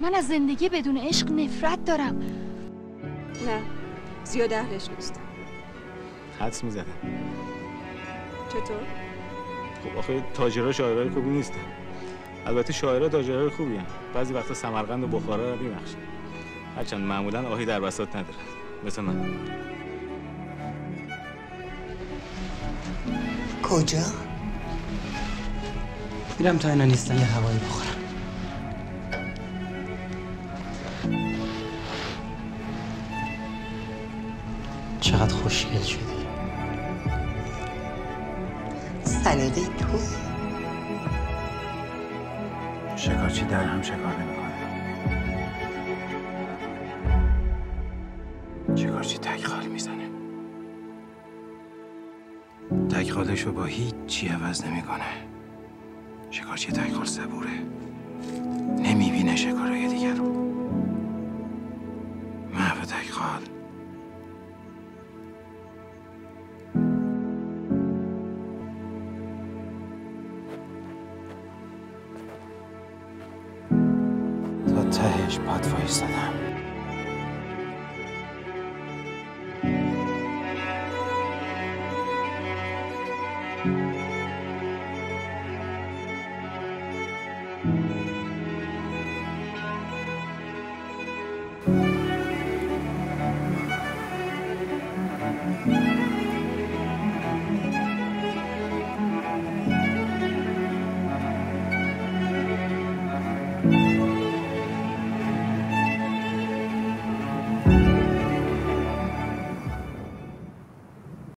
من از زندگی بدون عشق نفرت دارم. نه زیاد اهلش نیستم. حدس میزدم. چطور؟ خب آخه تاجرها شاعرای خوبی نیستن. البته شاعرها تاجرای خوبی هستن. بعضی وقتا سمرقند و بخارا رو میبخشن. هرچند معمولا آهی در بساط ندارن. مثل من. کجا؟ میرم تا اینا نیستن یه هوایی بخورم. چقدر خوشگل شدی. سلیقه تو. شکارچی در هم شکار نمیکنه. شکارچی تک خال میزنه. تک خالشو با هیچ چی عوض نمیکنه. شکارچی تک خال صبوره. نمیبینه شکارهای دیگر رو. محو تک خال. تا تهش پات وایستادم.